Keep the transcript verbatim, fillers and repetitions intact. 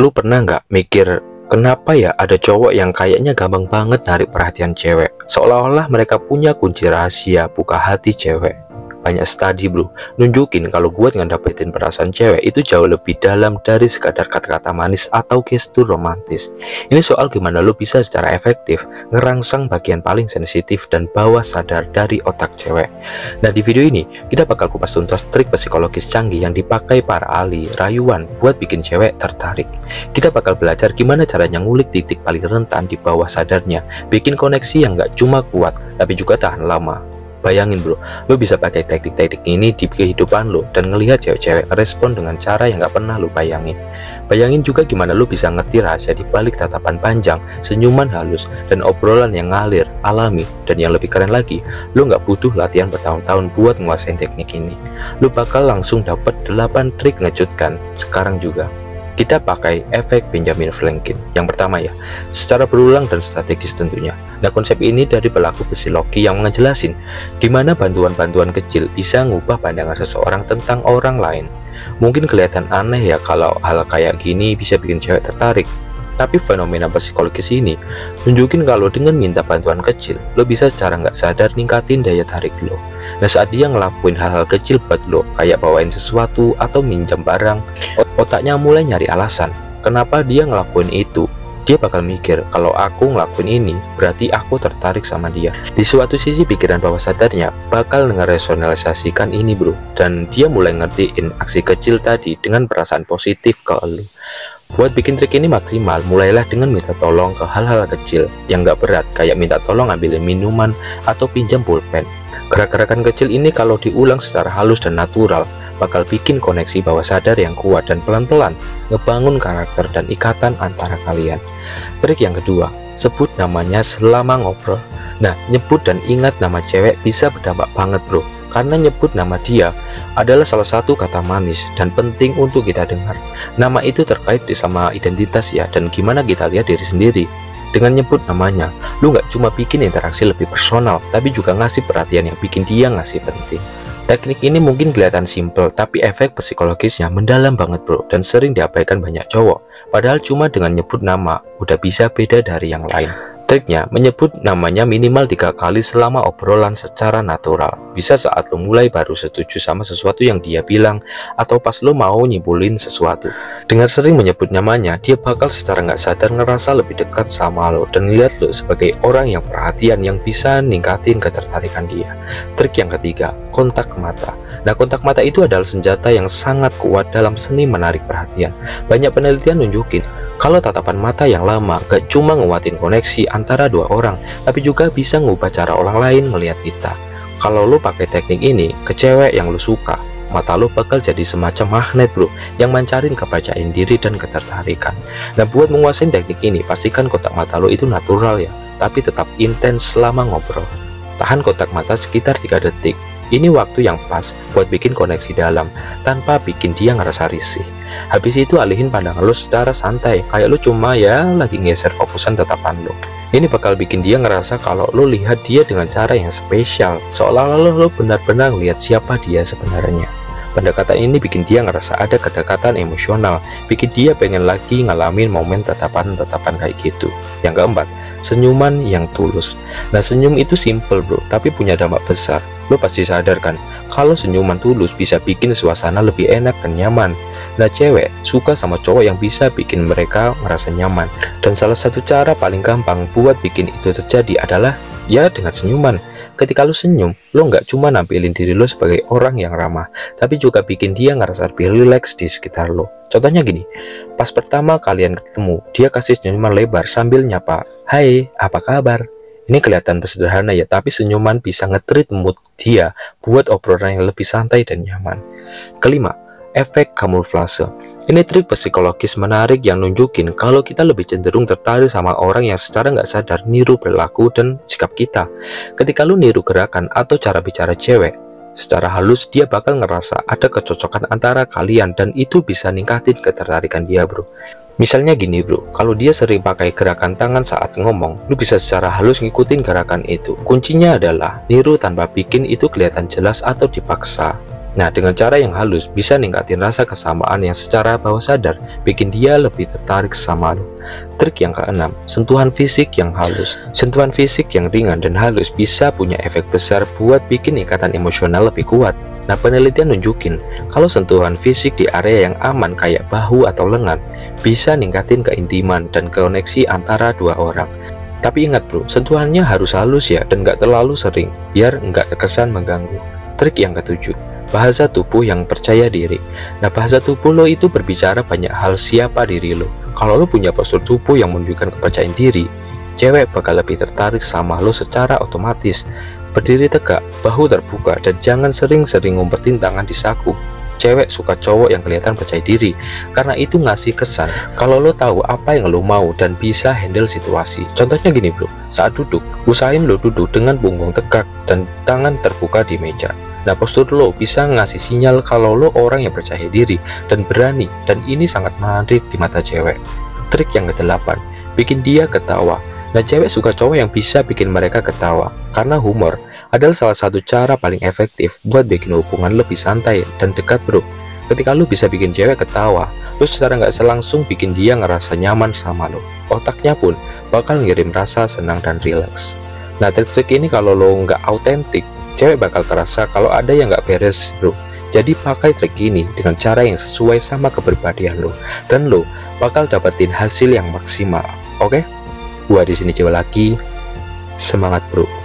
Lu pernah nggak mikir, kenapa ya ada cowok yang kayaknya gampang banget narik perhatian cewek, seolah-olah mereka punya kunci rahasia buka hati cewek? Banyak studi bro, nunjukin kalau buat ngedapetin perasaan cewek itu jauh lebih dalam dari sekadar kata-kata manis atau gestur romantis. Ini soal gimana lu bisa secara efektif ngerangsang bagian paling sensitif dan bawah sadar dari otak cewek. Nah, di video ini kita bakal kupas tuntas trik psikologis canggih yang dipakai para ahli rayuan buat bikin cewek tertarik. Kita bakal belajar gimana caranya ngulik titik paling rentan di bawah sadarnya, bikin koneksi yang gak cuma kuat tapi juga tahan lama. Bayangin bro, lo bisa pakai teknik-teknik ini di kehidupan lo dan ngelihat cewek-cewek respon dengan cara yang gak pernah lo bayangin. Bayangin juga gimana lo bisa ngerti rahasia di balik tatapan panjang, senyuman halus, dan obrolan yang ngalir, alami. Dan yang lebih keren lagi, lo nggak butuh latihan bertahun-tahun buat nguasain teknik ini. Lo bakal langsung dapet delapan trik ngejutkan sekarang juga. Kita pakai efek Benjamin Franklin. Yang pertama ya, secara berulang dan strategis tentunya. Nah, konsep ini dari pelaku psikologi yang ngejelasin dimana bantuan-bantuan kecil bisa ngubah pandangan seseorang tentang orang lain. Mungkin kelihatan aneh ya kalau hal kayak gini bisa bikin cewek tertarik, tapi fenomena psikologis ini nunjukin kalau dengan minta bantuan kecil, lo bisa secara nggak sadar ningkatin daya tarik lo. Nah, saat dia ngelakuin hal-hal kecil buat lo, kayak bawain sesuatu atau minjem barang, otaknya mulai nyari alasan kenapa dia ngelakuin itu. Dia bakal mikir, kalau aku ngelakuin ini berarti aku tertarik sama dia. Di suatu sisi pikiran bawah sadarnya bakal ngeresonalisasikan ini bro, dan dia mulai ngertiin aksi kecil tadi dengan perasaan positif ke lo. Buat bikin trik ini maksimal, mulailah dengan minta tolong ke hal-hal kecil yang gak berat, kayak minta tolong ambilin minuman atau pinjam pulpen. Gerak-gerakan kecil ini kalau diulang secara halus dan natural, bakal bikin koneksi bawah sadar yang kuat dan pelan-pelan ngebangun karakter dan ikatan antara kalian. Trik yang kedua, sebut namanya selama ngobrol. Nah, nyebut dan ingat nama cewek bisa berdampak banget bro, karena nyebut nama dia adalah salah satu kata manis dan penting untuk kita dengar. Nama itu terkait sama identitas ya, dan gimana kita lihat diri sendiri. Dengan nyebut namanya, lu nggak cuma bikin interaksi lebih personal, tapi juga ngasih perhatian yang bikin dia ngasih penting. Teknik ini mungkin kelihatan simple, tapi efek psikologisnya mendalam banget bro, dan sering diabaikan banyak cowok. Padahal cuma dengan nyebut nama, udah bisa beda dari yang lain. Triknya, menyebut namanya minimal tiga kali selama obrolan secara natural. Bisa saat lo mulai baru setuju sama sesuatu yang dia bilang, atau pas lo mau nyimpulin sesuatu. Dengan sering menyebut namanya, dia bakal secara nggak sadar ngerasa lebih dekat sama lo dan lihat lo sebagai orang yang perhatian yang bisa ningkatin ketertarikan dia. Trik yang ketiga, kontak mata. Nah, kontak mata itu adalah senjata yang sangat kuat dalam seni menarik perhatian. Banyak penelitian nunjukin kalau tatapan mata yang lama gak cuma nguatin koneksi antara dua orang, tapi juga bisa ngubah cara orang lain melihat kita. Kalau lo pakai teknik ini ke cewek yang lo suka, mata lo bakal jadi semacam magnet bro, yang mancarin kepercayaan diri dan ketertarikan. Nah, buat menguasai teknik ini, pastikan kontak mata lo itu natural ya, tapi tetap intens selama ngobrol. Tahan kontak mata sekitar tiga detik. Ini waktu yang pas buat bikin koneksi dalam tanpa bikin dia ngerasa risih. Habis itu alihin pandangan lo secara santai, kayak lo cuma ya lagi geser fokusan tatapan lo. Ini bakal bikin dia ngerasa kalau lo lihat dia dengan cara yang spesial, seolah-olah lo benar-benar lihat siapa dia sebenarnya. Pendekatan ini bikin dia ngerasa ada kedekatan emosional, bikin dia pengen lagi ngalamin momen tatapan-tatapan kayak gitu. Yang keempat, senyuman yang tulus. Nah, senyum itu simple bro, tapi punya dampak besar. Lo pasti sadar kan, kalau senyuman tulus bisa bikin suasana lebih enak dan nyaman. Nah, cewek suka sama cowok yang bisa bikin mereka merasa nyaman. Dan salah satu cara paling gampang buat bikin itu terjadi adalah ya dengan senyuman. Ketika lo senyum, lo nggak cuma nampilin diri lo sebagai orang yang ramah, tapi juga bikin dia ngerasa lebih rileks di sekitar lo. Contohnya gini, pas pertama kalian ketemu, dia kasih senyuman lebar sambil nyapa, "Hai, apa kabar?" Ini kelihatan sederhana ya, tapi senyuman bisa nge-treat mood dia buat obrolan yang lebih santai dan nyaman. Kelima, efek kamuflase. Ini trik psikologis menarik yang nunjukin kalau kita lebih cenderung tertarik sama orang yang secara nggak sadar niru perilaku dan sikap kita. Ketika lu niru gerakan atau cara bicara cewek, secara halus dia bakal ngerasa ada kecocokan antara kalian dan itu bisa ningkatin ketertarikan dia bro. Misalnya gini bro, kalau dia sering pakai gerakan tangan saat ngomong, lu bisa secara halus ngikutin gerakan itu. Kuncinya adalah niru tanpa bikin itu kelihatan jelas atau dipaksa. Nah, dengan cara yang halus bisa ningkatin rasa kesamaan yang secara bawah sadar bikin dia lebih tertarik sama lo. Trik yang keenam, sentuhan fisik yang halus. Sentuhan fisik yang ringan dan halus bisa punya efek besar buat bikin ikatan emosional lebih kuat. Nah, penelitian nunjukin kalau sentuhan fisik di area yang aman kayak bahu atau lengan bisa ningkatin keintiman dan koneksi antara dua orang. Tapi ingat bro, sentuhannya harus halus ya dan gak terlalu sering biar nggak terkesan mengganggu. Trik yang ketujuh, bahasa tubuh yang percaya diri. Nah, bahasa tubuh lo itu berbicara banyak hal siapa diri lo. Kalau lo punya postur tubuh yang menunjukkan kepercayaan diri, cewek bakal lebih tertarik sama lo secara otomatis. Berdiri tegak, bahu terbuka, dan jangan sering-sering ngumpetin tangan di saku. Cewek suka cowok yang kelihatan percaya diri, karena itu ngasih kesan kalau lo tahu apa yang lo mau dan bisa handle situasi. Contohnya gini bro, saat duduk, usahain lo duduk dengan punggung tegak dan tangan terbuka di meja. Nah, postur lo bisa ngasih sinyal kalau lo orang yang percaya diri dan berani, dan ini sangat menarik di mata cewek. Trik yang kedelapan, bikin dia ketawa. Nah, cewek suka cowok yang bisa bikin mereka ketawa, karena humor adalah salah satu cara paling efektif buat bikin hubungan lebih santai dan dekat bro. Ketika lo bisa bikin cewek ketawa, lo secara nggak langsung bikin dia ngerasa nyaman sama lo. Otaknya pun bakal ngirim rasa senang dan rileks. Nah, trik-trik ini kalau lo nggak autentik, cewek bakal terasa kalau ada yang nggak beres bro. Jadi pakai trik ini dengan cara yang sesuai sama kepribadian lo, dan lo bakal dapetin hasil yang maksimal. Oke? Gua di sini coba lagi. Semangat bro.